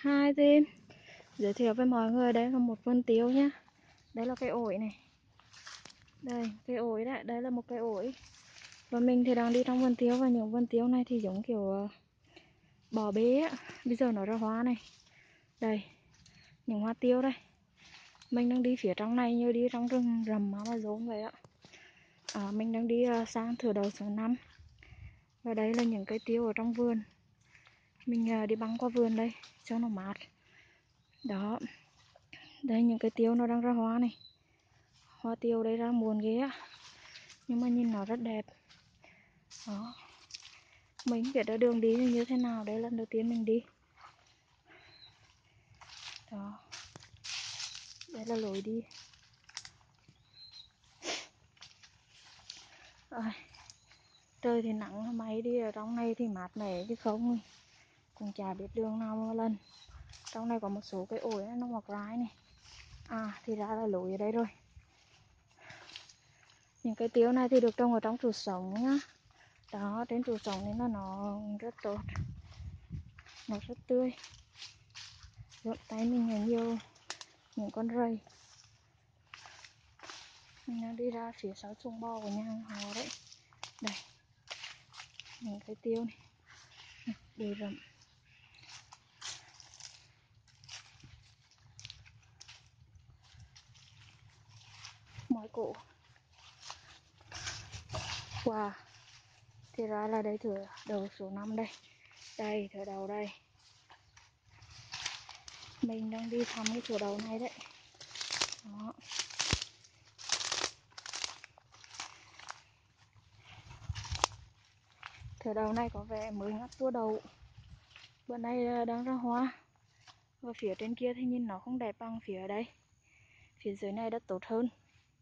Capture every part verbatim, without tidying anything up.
Hai thì giới thiệu với mọi người, đây là một vườn tiêu nhá. Đây là cây ổi này. Đây, cây ổi đấy, đây là một cây ổi. Và mình thì đang đi trong vườn tiêu, và những vườn tiêu này thì giống kiểu uh, bỏ bê á. Bây giờ nó ra hoa này. Đây, những hoa tiêu đây. Mình đang đi phía trong này như đi trong rừng rầm Amazon vậy á. À, mình đang đi uh, sang thửa đầu số năm. Và đây là những cây tiêu ở trong vườn. Mình uh, đi băng qua vườn đây cho nó mát. Đó. Đây những cây tiêu nó đang ra hoa này. Hoa tiêu đây ra muộn ghê á, nhưng mà nhìn nó rất đẹp. Đó. Mình biết ở đường đi như thế nào, đây lần đầu tiên mình đi. Đó. Đây là lối đi. À, trời thì nắng, máy đi ở trong này thì mát mẻ chứ không cũng chả biết đường nào một lần. Trong này có một số cây ổi nó mọc rái này. À thì ra là lối ở đây rồi. Những cây tiêu này thì được trồng ở trong trụ sống nhá. Đó, trên trụ sống nên là nó rất tốt, nó rất tươi. Rộn tay mình là nhiều những con rầy. Mình đang đi ra phía sau chuồng bò của nhà họ đấy. Đây, những cây tiêu này, bụi rậm. Mỏi cổ. Wow, thì ra là đây thửa đầu số năm đây. Đây, thửa đầu đây. Mình đang đi thăm cái thửa đầu này đấy. Đó. Thửa đầu này có vẻ mới ngắt tua đầu. Bữa nay đang ra hoa. Và phía trên kia thì nhìn nó không đẹp bằng phía ở đây. Phía dưới này đất tốt hơn.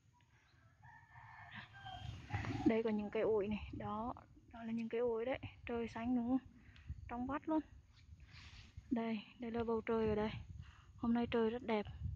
Đây có những cây ổi này. Đó, đó là những cây ổi đấy. Trời xanh đúng không? Trong vắt luôn. Đây, đây là bầu trời ở đây. Hôm nay trời rất đẹp.